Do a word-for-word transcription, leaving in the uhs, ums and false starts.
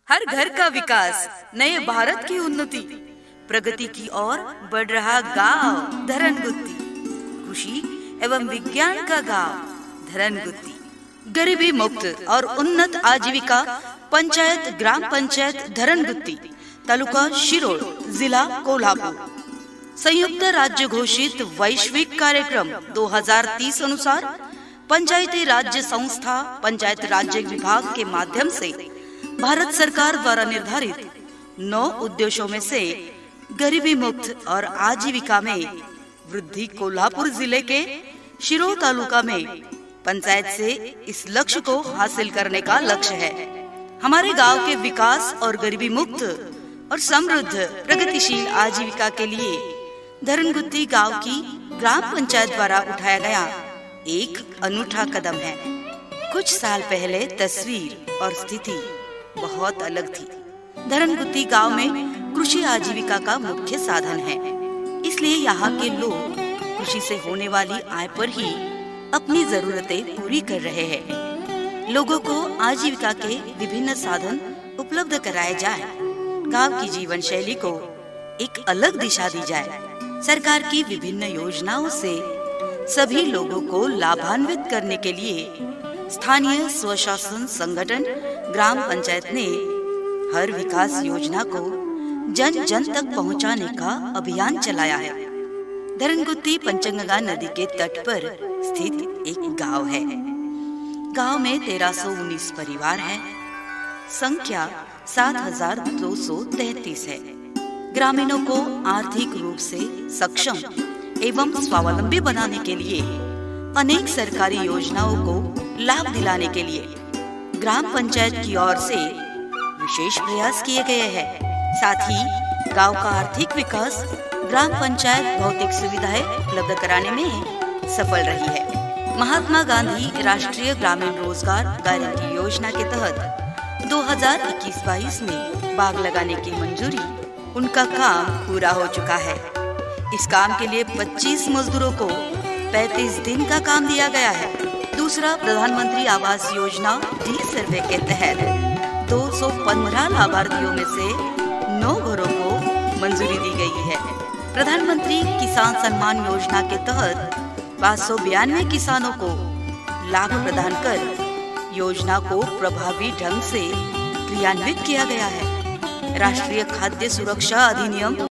हर घर का विकास, नए भारत की उन्नति, प्रगति की ओर बढ़ रहा गांव धरनगुत्ती, कृषि एवं विज्ञान का गांव धरनगुत्ती, गरीबी मुक्त और उन्नत आजीविका पंचायत ग्राम पंचायत धरनगुत्ती, तालुका शिरोळ, जिला कोल्हापुर। संयुक्त राज्य घोषित वैश्विक कार्यक्रम दो हज़ार तीस अनुसार पंचायती राज्य संस्था पंचायत राज्य विभाग के माध्यम से भारत सरकार द्वारा निर्धारित नौ उद्देश्यों में से गरीबी मुक्त और आजीविका में वृद्धि कोल्हापुर जिले के शिरोळ तालुका में पंचायत से इस लक्ष्य को हासिल करने का लक्ष्य है। हमारे गांव के विकास और गरीबी मुक्त और समृद्ध प्रगतिशील आजीविका के लिए धरनगुत्ती गांव की ग्राम पंचायत द्वारा उठाया गया एक अनूठा कदम है। कुछ साल पहले तस्वीर और स्थिति बहुत अलग थी। धरनगुत्ती गांव में कृषि आजीविका का मुख्य साधन है, इसलिए यहाँ के लोग कृषि से होने वाली आय पर ही अपनी जरूरतें पूरी कर रहे हैं। लोगों को आजीविका के विभिन्न साधन उपलब्ध कराए जाए, गांव की जीवन शैली को एक अलग दिशा दी जाए। सरकार की विभिन्न योजनाओं से सभी लोगों को लाभान्वित करने के लिए स्थानीय स्वशासन संगठन ग्राम पंचायत ने हर विकास योजना को जन जन तक पहुंचाने का अभियान चलाया है। धरनगुत्ती पंचगंगा नदी के तट पर स्थित एक गांव है। गांव में तेरह सौ उन्नीस परिवार हैं। संख्या सात हजार दो सौ तैतीस है। ग्रामीणों को आर्थिक रूप से सक्षम एवं स्वावलंबी बनाने के लिए अनेक सरकारी योजनाओं को लाभ दिलाने के लिए ग्राम पंचायत की ओर से विशेष प्रयास किए गए हैं। साथ ही गांव का आर्थिक विकास ग्राम पंचायत भौतिक सुविधाएं उपलब्ध कराने में सफल रही है। महात्मा गांधी राष्ट्रीय ग्रामीण रोजगार गारंटी योजना के तहत दो हज़ार इक्कीस बाईस में बाग लगाने की मंजूरी, उनका काम पूरा हो चुका है। इस काम के लिए पच्चीस मजदूरों को पैंतीस दिन का काम दिया गया है। दूसरा, प्रधानमंत्री आवास योजना डी सर्वे के तहत दो सौ पंद्रह लाभार्थियों में से नौ घरों को मंजूरी दी गई है। प्रधानमंत्री किसान सम्मान योजना के तहत पाँच सौ बयानवे किसानों को लाभ प्रदान कर योजना को प्रभावी ढंग से क्रियान्वित किया गया है। राष्ट्रीय खाद्य सुरक्षा अधिनियम